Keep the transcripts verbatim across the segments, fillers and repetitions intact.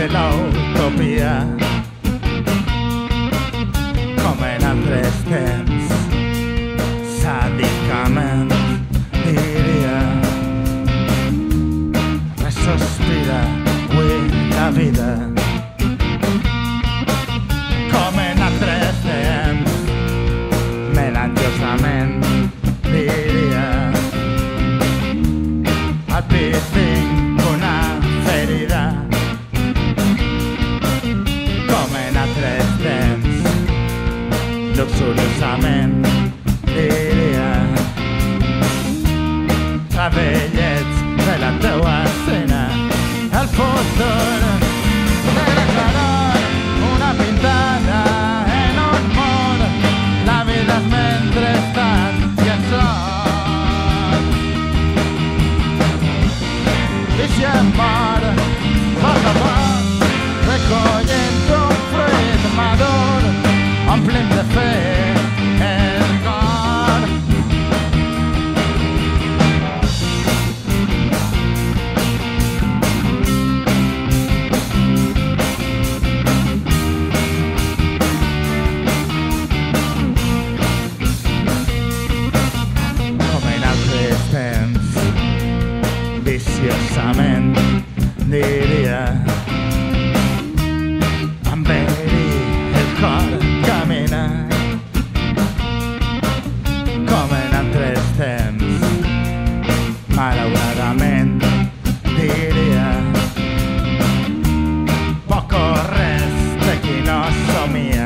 de l'utopia, com en altres temps, sàdicament diria. Sospira avui la vida, com en altres temps, melangiosament diria. Al pit tinc una ferida, com en altres temps, luxuriosament diria. Travellets de la teua escena, el futur negra claror, una pintada en un món. La vida és mentrestant i el sol. I si em mor, poc a poc, recollint un fruit madur, omplim de fe el cor. Viciosament diria, amb ell el cor camina, com en altres temps, malauradament diria. Poc o res de qui no somia,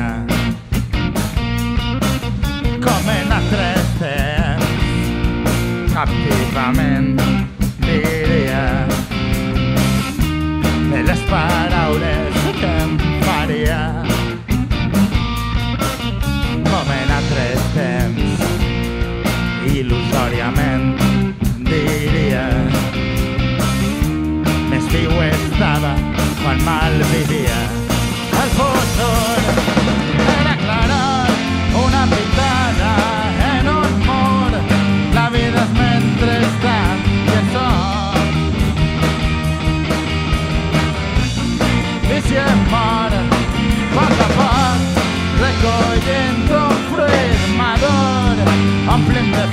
com en altres temps, captivament diria. De les paraules que em faria, com en altres temps, il·lusòriament diria. Més viu estava quan mal vivia. El futur era claror, una pintada en un mur. La vida és mentrestant i el sol. I si em mor, poc a poc, recollint un fruit madur, omplim de